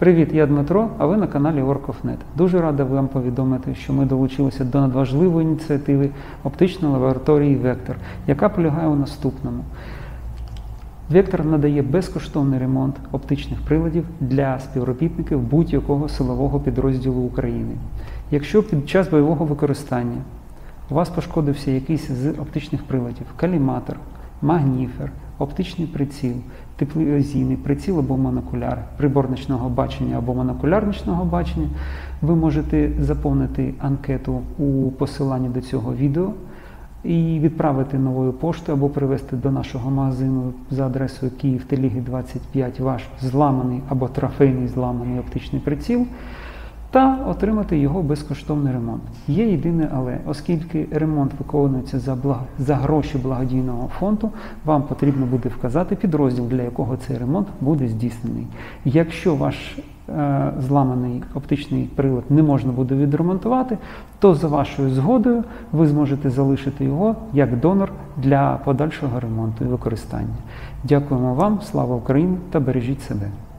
Привіт, я Дмитро, а ви на каналі Orc.net. Дуже рада вам повідомити, що ми долучилися до надважливої ініціативи оптичної лабораторії Vector, яка полягає у наступному. Vector надає безкоштовний ремонт оптичних приладів для співробітників будь-якого силового підрозділу України. Якщо під час бойового використання у вас пошкодився якийсь з оптичних приладів, каліматор, магніфер, оптичний приціл, тепловізійний приціл або монокуляр, прибор нічного бачення або монокуляр нічного бачення, ви можете заповнити анкету у посиланні до цього відео і відправити новою поштою або привезти до нашого магазину за адресою Київ Теліги 25 ваш зламаний або трофейний зламаний оптичний приціл та отримати його безкоштовний ремонт. Є єдине але, оскільки ремонт виконується за гроші благодійного фонду, вам потрібно буде вказати підрозділ, для якого цей ремонт буде здійснений. Якщо ваш зламаний оптичний прилад не можна буде відремонтувати, то за вашою згодою ви зможете залишити його як донор для подальшого ремонту і використання. Дякуємо вам, слава Україні та бережіть себе!